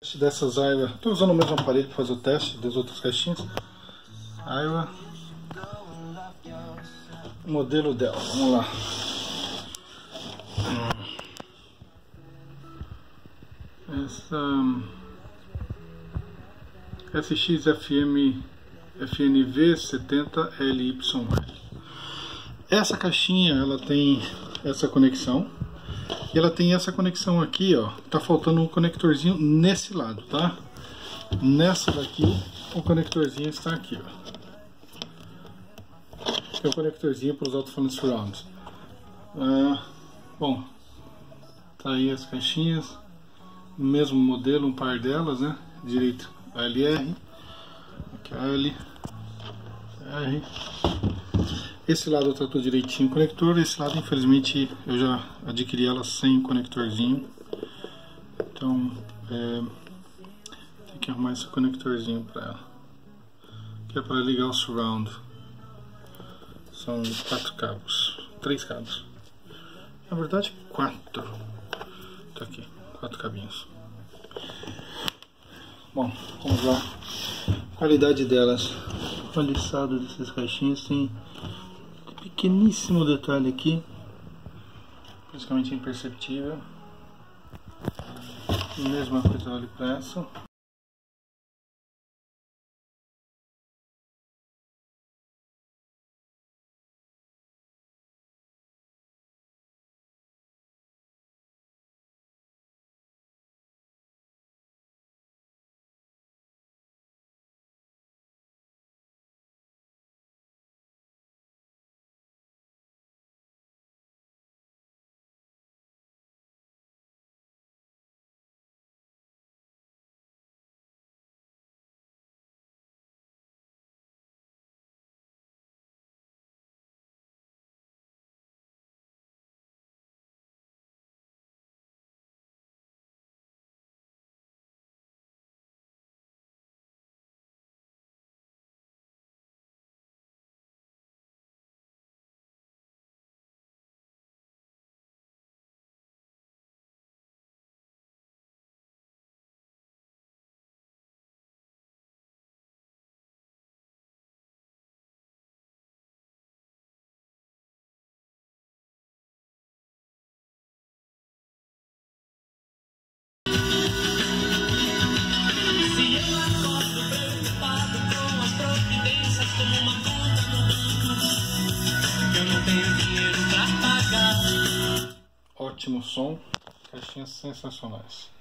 Dessas Aiwa, estou usando o mesmo aparelho para fazer o teste das outras caixinhas. Aiwa, o modelo dela, vamos lá. Essa FNV 70LYL. Essa caixinha ela tem essa conexão. E ela tem essa conexão aqui, ó. Tá faltando um conectorzinho nesse lado, tá? Nessa daqui, o conectorzinho está aqui, ó. É o conectorzinho para os alto-falando surrounds. Bom, tá aí as caixinhas. O mesmo modelo, um par delas, né? Direito ALR. Aqui L. R. Esse lado tá tudo direitinho conector, esse lado infelizmente eu já adquiri ela sem conectorzinho. Então tem que arrumar esse conectorzinho para ela. Que é para ligar o surround. São 4 cabos, 3 cabos. Na verdade 4. Tá aqui, 4 cabinhos. Bom, vamos lá. A qualidade delas. O aliçado dessas caixinhas tem pequeníssimo detalhe aqui, praticamente imperceptível. Mesma coisa vale para essa. Ótimo som, caixinhas sensacionais.